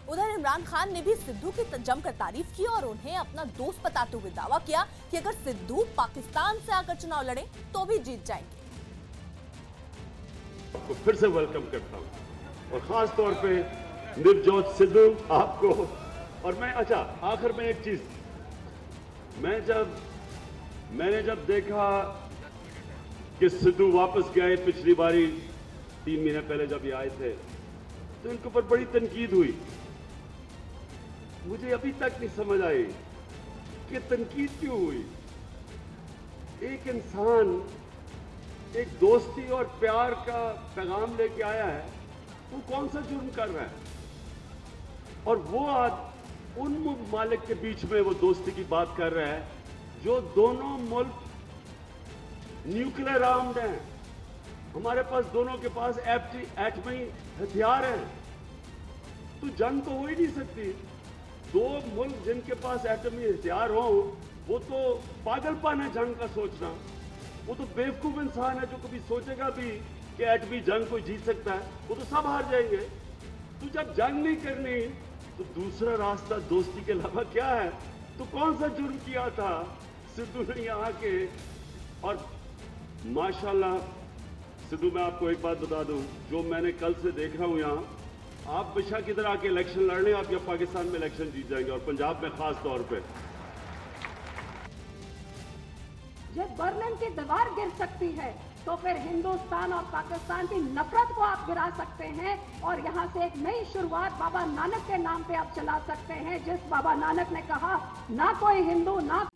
उधर इमरान खान ने भी सिद्धू की जमकर तारीफ की और उन्हें अपना दोस्त बताते हुए दावा किया कि अगर सिद्धू पाकिस्तान से आकर चुनाव लड़े तो भी जीत जाएंगे। आपको फिर से वेलकम करता हूं और खास तौर पे नवजोत सिद्धू आपको। और मैं आखिर में एक चीज, मैंने जब देखा कि सिद्धू वापस गए पिछली बारी 3 महीने पहले जब ये आए थे, तो इनके ऊपर बड़ी तनकीद हुई। मुझे अभी तक नहीं समझ आई कि तनकीद क्यों हुई। एक इंसान एक दोस्ती और प्यार का पैगाम लेके आया है, वो कौन सा जुर्म कर रहा है? और वो आज उन मालिक के बीच में वो दोस्ती की बात कर रहा है जो दोनों मुल्क न्यूक्लियर आर्म्ड हैं। हमारे पास दोनों के पास एटमी हथियार हैं, तो जंग तो हो ही नहीं सकती। दो मुल्क जिनके पास एटमी हथियार हो, वो तो पागलपन है जंग का सोचना। वो तो बेवकूफ इंसान है जो कभी सोचेगा भी कि एटमी जंग कोई जीत सकता है। वो तो सब हार जाएंगे। तो जब जंग नहीं करनी तो दूसरा रास्ता दोस्ती के अलावा क्या है? तो कौन सा जुर्म किया था सिद्धू ने यहाँ के? और माशाल्लाह सिद्धू, मैं आपको एक बात बता दूं, जो मैंने कल से देख रहा हूं यहाँ, आप बेशक इधर आके इलेक्शन लड़ने, आप या पाकिस्तान में इलेक्शन जीत जाएंगे, और पंजाब में खास तौर पे। जब बर्लिन की दीवार गिर सकती है तो फिर हिंदुस्तान और पाकिस्तान की नफरत को आप गिरा सकते हैं और यहाँ से एक नई शुरुआत बाबा नानक के नाम पे आप चला सकते हैं। जिस बाबा नानक ने कहा, ना कोई हिंदू ना